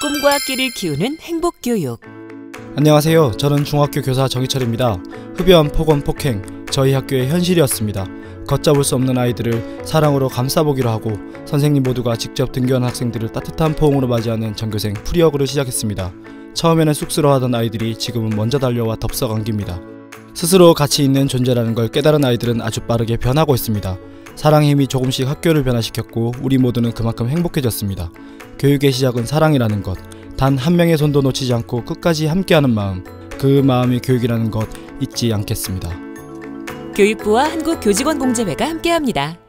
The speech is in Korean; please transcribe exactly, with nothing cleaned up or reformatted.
꿈과 끼를 키우는 행복교육. 안녕하세요. 저는 중학교 교사 정희철입니다. 흡연, 폭언, 폭행, 저희 학교의 현실이었습니다. 걷잡을 수 없는 아이들을 사랑으로 감싸보기로 하고 선생님 모두가 직접 등교한 학생들을 따뜻한 포옹으로 맞이하는 전교생 프리어그를 시작했습니다. 처음에는 쑥스러워하던 아이들이 지금은 먼저 달려와 덥석 안깁니다. 스스로 가치 있는 존재라는 걸 깨달은 아이들은 아주 빠르게 변하고 있습니다. 사랑의 힘이 조금씩 학교를 변화시켰고 우리 모두는 그만큼 행복해졌습니다. 교육의 시작은 사랑이라는 것, 단 한 명의 손도 놓치지 않고 끝까지 함께하는 마음, 그 마음이 교육이라는 것 잊지 않겠습니다. 교육부와 한국교직원공제회가 함께합니다.